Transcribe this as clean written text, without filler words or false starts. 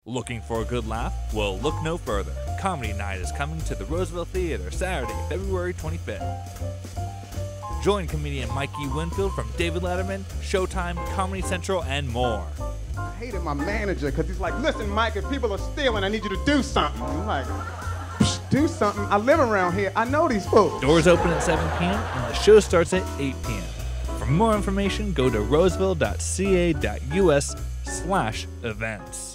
Looking for a good laugh? Well, look no further. Comedy Night is coming to the Roseville Theater Saturday, February 25th. Join comedian Mikey Winfield from David Letterman, Showtime, Comedy Central, and more. I hated my manager because he's like, listen, Mike, if people are stealing, I need you to do something. I'm like, do something? I live around here. I know these folks. Doors open at 7 p.m. and the show starts at 8 p.m. For more information, go to roseville.ca.us/events.